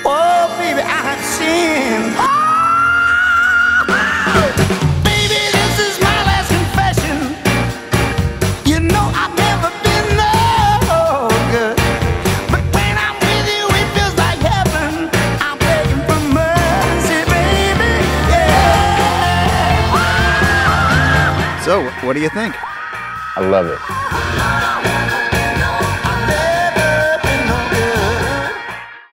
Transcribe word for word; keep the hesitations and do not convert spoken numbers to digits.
Oh, baby, I have sinned. Oh, baby, this is my last confession. You know I've never been no good, but when I'm with you, it feels like heaven. I'm begging for mercy, baby. Yeah. So, what do you think? I love it.